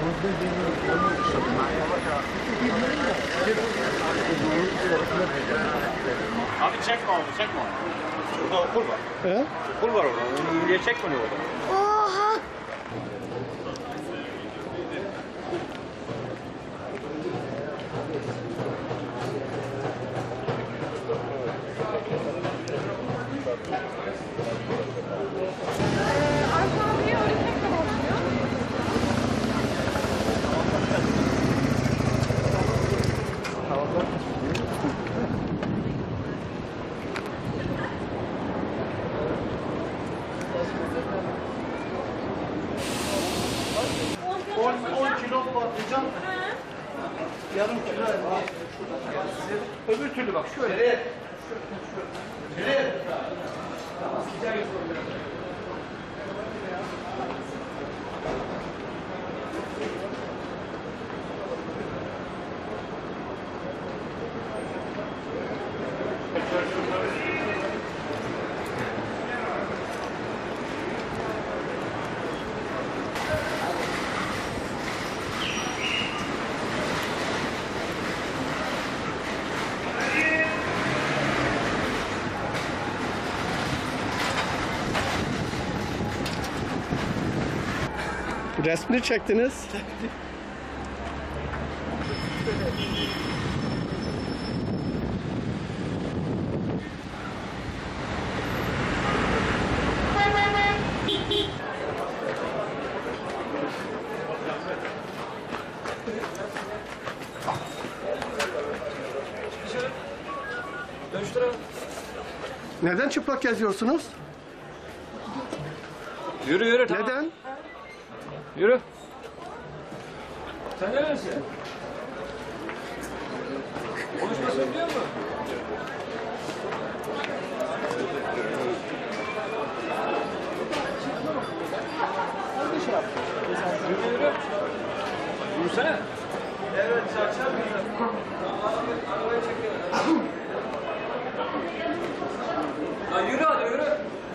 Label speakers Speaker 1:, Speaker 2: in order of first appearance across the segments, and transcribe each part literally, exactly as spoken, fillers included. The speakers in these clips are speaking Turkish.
Speaker 1: Abi çekme onu, çekme onu. Burada okul var.
Speaker 2: He?
Speaker 1: Okul var orada. Onu yürüye çekme orada.
Speaker 3: Oha!
Speaker 4: Alfabeyi öğretmekle başlıyor.
Speaker 2: on kilo patlıcan. Yarım kilo elma. Öbür türlü bak şöyle. Nereye? Nereye? Resmini çektiniz. Neden çıplak geziyorsunuz?
Speaker 5: Yürü yürü tamam.
Speaker 2: Neden?
Speaker 5: Yürü. Sen neresin? Konuşmasını biliyor musun? Yürü yürü. Yürüsene. Evet çarşaf yürü. Arabayı çekelim. Lan yürü hadi yürü.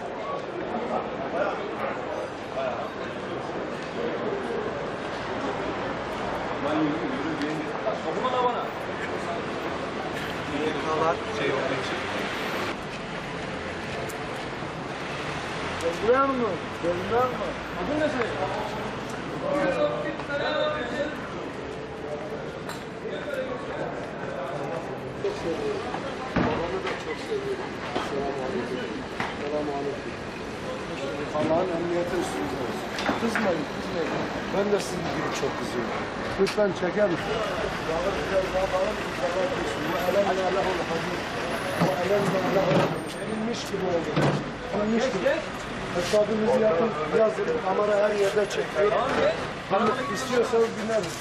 Speaker 5: Lan yürü yürü yürü. Kapıma da bana.
Speaker 2: Yakalar şey olduğu için. Gönlüyor mu? Gönlüyor mu?
Speaker 5: Adın ne senin?
Speaker 2: Çok seviyorum. Babamı da çok seviyorum. Selamünaleyküm. Selamünaleyküm. Allah'ın emniyeti üstünüzde olsun. Kızmayın, kızmayın. Ben de sizin gibi çok kızıyorum. Lütfen çeker misin? Bağır güzel, bağır güzel, bağır güzel. Bu elemle Allah olur. Bu elemle Allah olur. Binmiş gibi oldu. Binmiş gibi. Hesabınızı yapın, yazın. Kamera her yerde çekiyor. Hani istiyorsanız bineriz.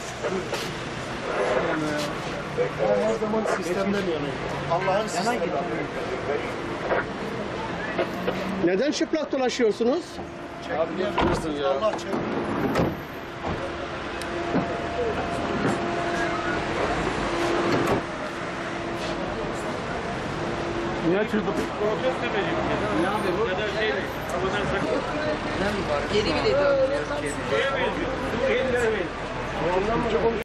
Speaker 2: Ben her zaman sistemden yanayım. Allah'ın sistemi. Neden çıplak dolaşıyorsunuz? Çekmeyebilirsiniz ya. Allah çek. Niye çıldırdın?
Speaker 1: Protest demeyecek. Ne yapayım? Ya da şey değil. Havadan sakın.
Speaker 6: Geri bile dönmüyor.
Speaker 1: Şeye benziyor. Türkiye'lilere benziyor.